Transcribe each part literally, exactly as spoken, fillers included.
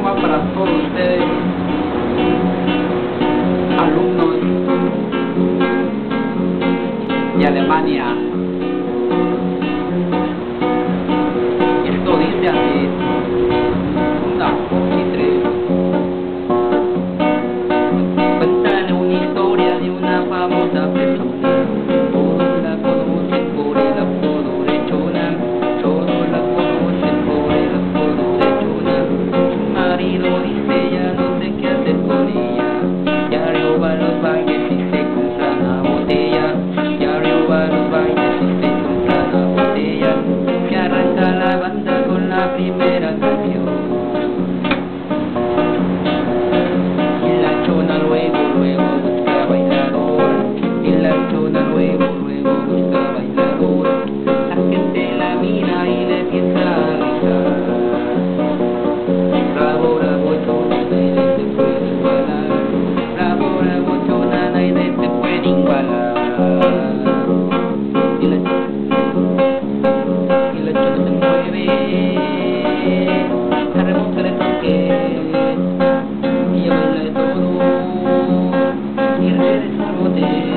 va para todos ustedes, alumnos de Alemania. Esto dice así: una, dos y tres. Cuentan una historia de una famosa persona. Todos la conocen por el apodo de Chona. Todos la conocen por el apodo de Chona. Su marido dice ya no sé qué hacer con ella. Ya roba los bailes y se compra la botella. Ya roba los bailes y se compra la botella. Que arranca la banda con la primera canción. Y la Chona luego, luego busca bailador. Y la Chona luego, luego busca bailador. La gente la mira y le empieza a gritar: bravo, bravo, Chona, nadie te puede igualar. Bravo, bravo, Chona, nadie te puede igualar. Y la, y la Chona se mueve, la remolca le toque. Y ella baila de todo y regresa al bote.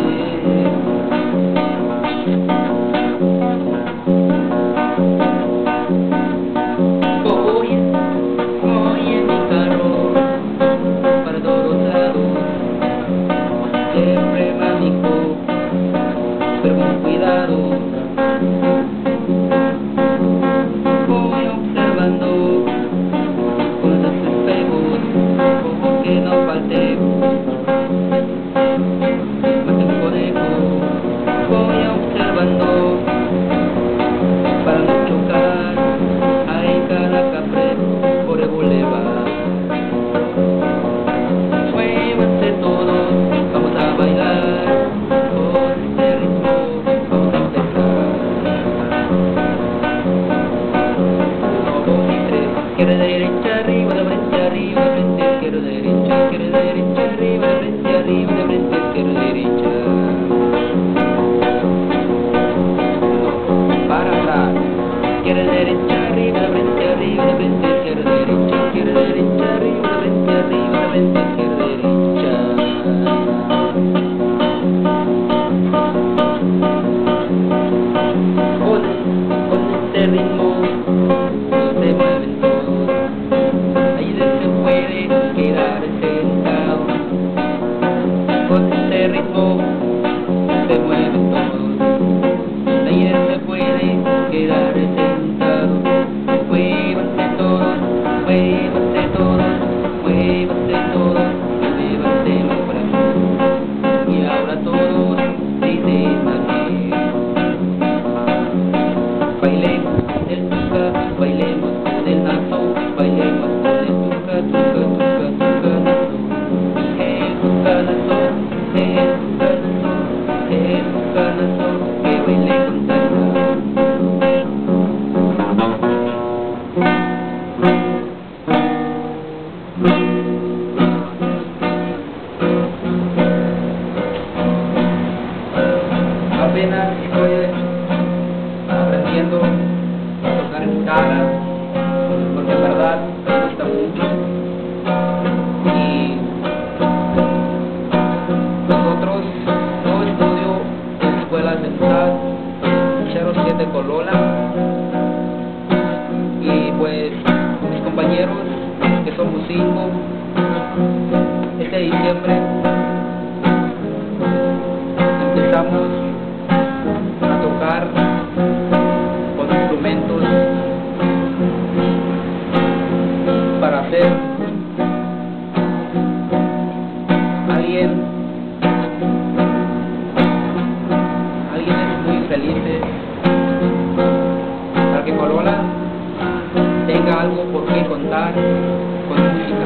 Voy, voy en mi carro para todos lados, siempre mágico, pero con cuidado. Voy observando con los espejos, como que no falte más que un conejo. Voy observando para no chocar ahí cada café por el bulevar. Muévanse todos, vamos a bailar con este ritmo, vamos a empezar. Uno, dos y tres, izquierda, derecha, arriba, de frente, arriba, de frente, izquierda, derecha, izquierda, derecha, arriba, de frente, arriba, de frente, izquierda, derecha. Para atrás, izquierda, derecha, arriba, de frente, arriba, de frente, izquierda, derecha, izquierda, derecha, arriba, de frente, arriba, de frente, izquierda, derecha. Con, con este ritmo se mueven todos, ahí no se puede quedar sentado. Con este ritmo se mueven todos, ahí no se puede quedar sentado. Muévanse todos, muévanse todos, muévanse todos, muévanse los brazos. Y ahora todos dicen así: bailemos con el tuca, bailemos con el nazo, bailemos con el tuca, tuca, tuca, tuca, nazo. El tuca, nazo, el tuca, nazo, el tuca, nazo, que baile con salsa. Apenas estoy aprendiendo a tocar guitarra, porque en verdad me gusta mucho. Y nosotros, yo estudio en escuelas de música cero siete Colola, y pues mis compañeros que somos cinco, este diciembre empezamos a tocar con instrumentos para hacer alguien alguien es muy felices, para que Colola tenga algo por qué contar con música.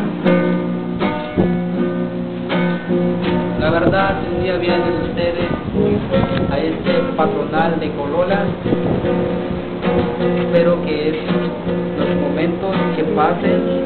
La verdad, si un día vienen ustedes a este patronal de Colola, espero que esos los momentos que pasen